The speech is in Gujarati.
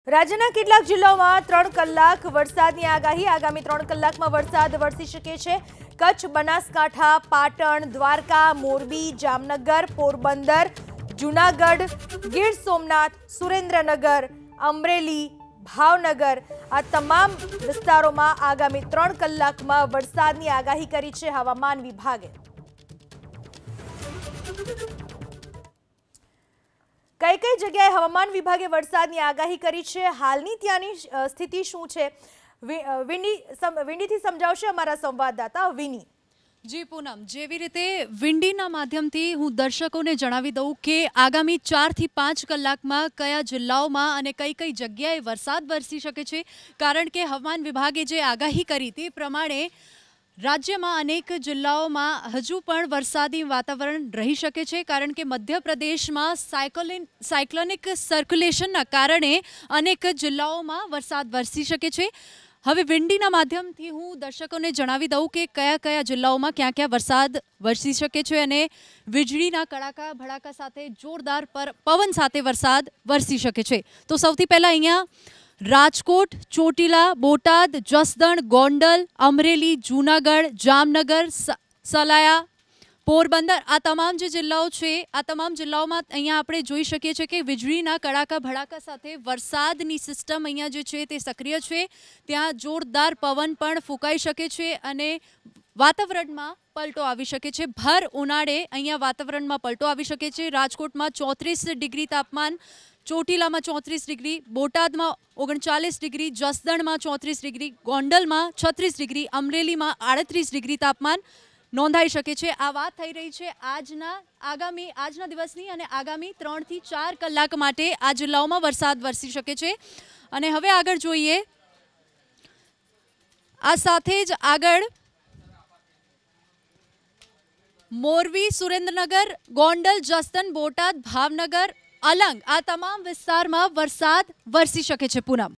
રાજ્યના કેટલાક જિલ્લાઓમાં 3 કલાક વરસાદની આગાહી। આગામી 3 કલાકમાં વરસાદ વરસી શકે છે। કચ્છ, બનાસકાંઠા, પાટણ, દ્વારકા, મોરબી, જામનગર, પોરબંદર, જૂનાગઢ, ગીર સોમનાથ, સુરેન્દ્રનગર, અમરેલી, ભાવનગર આ તમામ વિસ્તારોમાં આગામી 3 કલાકમાં વરસાદની આગાહી કરી છે હવામાન વિભાગે। કઈ કઈ જગ્યાએ હવામાન વિભાગે વરસાદની આગાહી કરી છે, હાલની ત્યાંની સ્થિતિ શું છે, વિંડીથી સમજાવશે અમારા સંવાદદાતા વિની। જી પૂનમ, જેવી રીતે વિંડીના માધ્યમથી હું દર્શકોને જણાવી દઉં કે આગામી 4 થી 5 કલાકમાં કયા જિલ્લાઓમાં અને કઈ કઈ જગ્યાએ વરસાદ વરસી શકે છે, કારણ કે હવામાન વિભાગે જે આગાહી કરી તે પ્રમાણે રાજ્યમાં અનેક જિલ્લાઓમાં હજુ પણ વરસાદી વાતાવરણ રહી શકે છે, કારણ કે મધ્યપ્રદેશમાં સાયક્લોનિક સર્ક્યુલેશનના કારણે અનેક જિલ્લાઓમાં વરસાદ વરસી શકે છે। હવે વિંડીના માધ્યમથી હું દર્શકોને જણાવી દઉં કે કયા કયા જિલ્લાઓમાં ક્યાં ક્યાં વરસાદ વરસી શકે છે અને વીજળીના કડાકા ભડાકા સાથે જોરદાર પવન સાથે વરસાદ વરસી શકે છે। તો સૌથી પહેલાં અહીંયા રાજકોટ, ચોટીલા, બોટાદ, જસદણ, ગોંડલ, અમરેલી, જૂનાગઢ, જામનગર, સલાયા, પોરબંદર આ તમામ જે જિલ્લાઓ છે આ તમામ જિલ્લાઓમાં અહીંયા આપણે જોઈ શકીએ છીએ કે વીજળીના કડાકા ભડાકા સાથે વરસાદની સિસ્ટમ અહીંયા જે છે તે સક્રિય છે। ત્યાં જોરદાર પવન પણ ફૂંકાઈ શકે છે અને વાતાવરણમાં પલટો આવી શકે છે। ભર ઉનાળે અહીંયા વાતાવરણમાં પલટો આવી શકે છે। રાજકોટમાં 34 ડિગ્રી તાપમાન, ચોટીલામાં 34 ડિગ્રી, બોટાદમાં 39 ડિગ્રી, જસદણમાં 34 ડિગ્રી, ગોંડલમાં 36 ડિગ્રી, અમરેલીમાં 38 ડિગ્રી તાપમાન નોંધાઈ શકે છે। આ વાત થઈ રહી છે આજના દિવસની અને આગામી 3 થી 4 કલાક માટે આ જિલ્લાઓમાં વરસાદ વરસી શકે છે। અને હવે આગળ જોઈએ, આ સાથે જ આગળ મોરબી, સુરેન્દ્રનગર, ગોંડલ, જસદણ, બોટાદ, ભાવનગર, અલંગ આ તમામ વિસ્તારમાં વરસાદ વરસી શકે છે। પૂનમ।